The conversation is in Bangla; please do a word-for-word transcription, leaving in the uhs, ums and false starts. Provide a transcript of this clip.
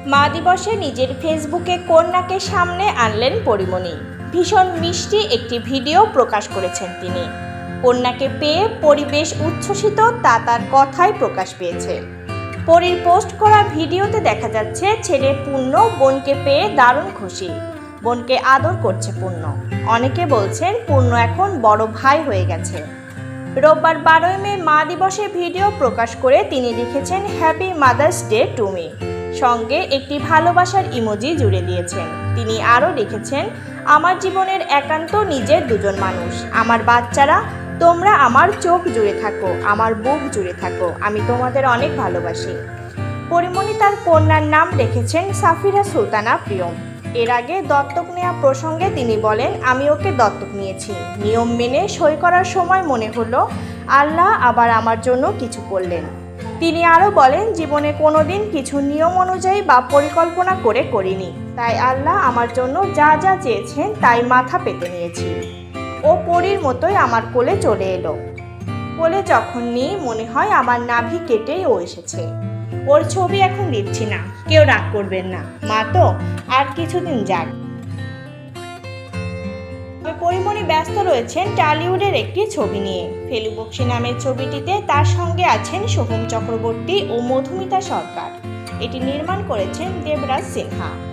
মা দিবসে নিজের ফেসবুকে কন্যাকে সামনে আনলেন পরীমণি। ভীষণ মিষ্টি একটি ভিডিও প্রকাশ করেছেন তিনি। কন্যাকে পেয়ে পরিবেশ উচ্ছ্বসিত, তা তার কথায় প্রকাশ পেয়েছে। পরীর পোস্ট করা ভিডিওতে দেখা যাচ্ছে ছেলে পূর্ণ বোনকে পেয়ে দারুণ খুশি। বোনকে আদর করছে পূর্ণ। অনেকে বলছেন পূর্ণ এখন বড় ভাই হয়ে গেছে। রোববার বারোই মে মা দিবসে ভিডিও প্রকাশ করে তিনি লিখেছেন happy mother's day to me. সঙ্গে একটি ভালোবাসার ইমোজি জুড়ে দিয়েছেন। তিনি আরও লিখেছেন আমার জীবনের একান্ত নিজের দুজন মানুষ, আমার বাচ্চারা, তোমরা আমার চোখ জুড়ে থাকো, আমার বুক জুড়ে থাকো, আমি তোমাদের অনেক ভালোবাসি। পরীমণি তার কন্যার নাম রেখেছেন সাফিরা সুলতানা প্রিয়ম। এর আগে দত্তক নেওয়া প্রসঙ্গে তিনি বলেন আমি ওকে দত্তক নিয়েছি। নিয়ম মেনে সই করার সময় মনে হলো আল্লাহ আবার আমার জন্য কিছু করলেন। তিনি আরও বলেন জীবনে কোনোদিন কিছু নিয়ম অনুযায়ী বা পরিকল্পনা করে করিনি, তাই আল্লাহ আমার জন্য যা যা চেয়েছেন তাই মাথা পেতে নিয়েছি। ও পরীর মতোই আমার কোলে চলে এলো। কোলে যখন নিই মনে হয় আমার নাভি কেটেই ও এসেছে। ওর ছবি এখন দিচ্ছি না, কেউ রাগ করবেন না, মা তো আর কিছুদিন যাক। পরীমণি ব্যস্ত রয়েছেন টলিউডের একটি ছবি নিয়ে। ফেলুবক্সী নামের ছবিটিতে তার সঙ্গে আছেন সোহম চক্রবর্তী ও মধুমিতা সরকার। এটি নির্মাণ করেছেন দেবরাজ সিনহা।